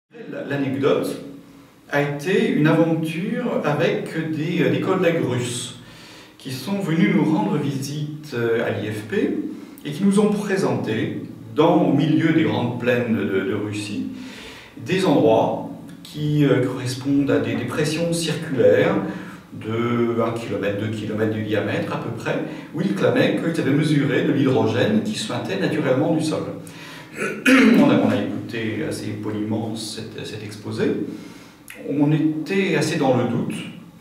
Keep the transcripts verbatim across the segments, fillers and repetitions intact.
L'anecdote a été une aventure avec des, des collègues russes qui sont venus nous rendre visite à l'I F P et qui nous ont présenté, dans, au milieu des grandes plaines de, de Russie, des endroits qui euh, correspondent à des, des pressions circulaires de un kilomètre, deux kilomètres de diamètre à peu près, où ils clamaient qu'ils avaient mesuré de l'hydrogène qui suintait naturellement du sol. On a, on a écouté assez poliment cet, cet exposé. On était assez dans le doute,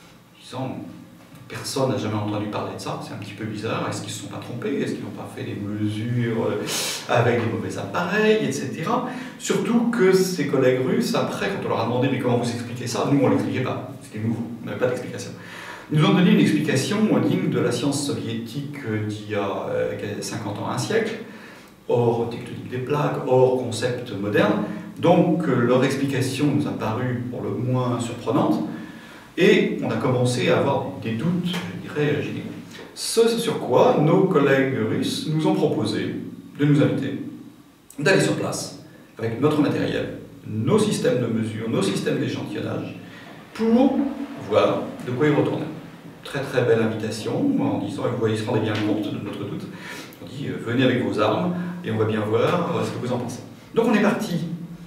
disant personne n'a jamais entendu parler de ça, c'est un petit peu bizarre, est-ce qu'ils ne se sont pas trompés, est-ce qu'ils n'ont pas fait des mesures avec des mauvais appareils, et cetera. Surtout que ces collègues russes, après, quand on leur a demandé mais comment vous expliquez ça, nous on ne l'expliquait pas, c'était nouveau, on n'avait pas d'explication. Ils nous ont donné une explication digne de la science soviétique d'il y a cinquante ans, un siècle, hors tectonique des plaques, hors concept moderne. Donc leur explication nous a paru pour le moins surprenante, et on a commencé à avoir des doutes, je dirais, généraux. Ce sur quoi nos collègues russes nous ont proposé de nous inviter, d'aller sur place, avec notre matériel, nos systèmes de mesure, nos systèmes d'échantillonnage, pour voir de quoi ils retournaient. Très très belle invitation, en disant, vous voyez, ils se rendaient bien compte de notre doute. On dit, venez avec vos armes, et on va bien voir ce que vous en pensez. Donc on est parti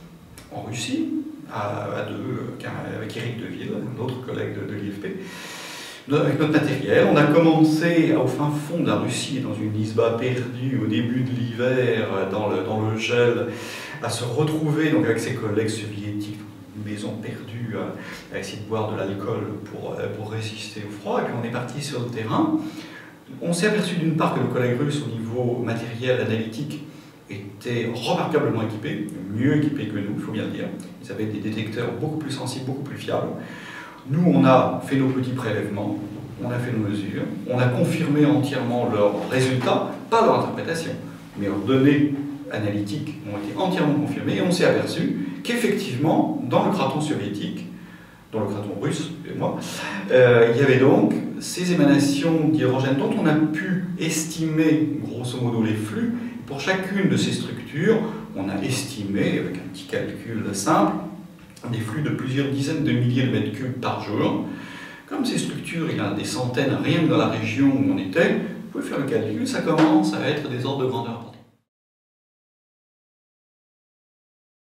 en Russie, à, à deux, avec Éric Deville, un autre collègue de, de l'I F P, avec notre matériel. On a commencé au fin fond de la Russie, dans une isba perdue au début de l'hiver, dans le, dans le gel, à se retrouver donc, avec ses collègues soviétiques, dans une maison perdue, à, à essayer de boire de l'alcool pour, pour résister au froid. Et puis on est parti sur le terrain. On s'est aperçu d'une part que nos collègues russes, au niveau matériel analytique, étaient remarquablement équipés, mieux équipés que nous, il faut bien le dire. Ils avaient des détecteurs beaucoup plus sensibles, beaucoup plus fiables. Nous, on a fait nos petits prélèvements, on a fait nos mesures, on a confirmé entièrement leurs résultats, pas leur interprétation, mais leurs données analytiques ont été entièrement confirmées, et on s'est aperçu qu'effectivement, dans le craton soviétique, dans le craton russe, et moi, euh, il y avait donc ces émanations d'hydrogène dont on a pu estimer, grosso modo, les flux. Pour chacune de ces structures, on a estimé, avec un petit calcul simple, des flux de plusieurs dizaines de milliers de mètres cubes par jour. Comme ces structures, il y en a des centaines, rien que dans la région où on était, vous pouvez faire le calcul, ça commence à être des ordres de grandeur.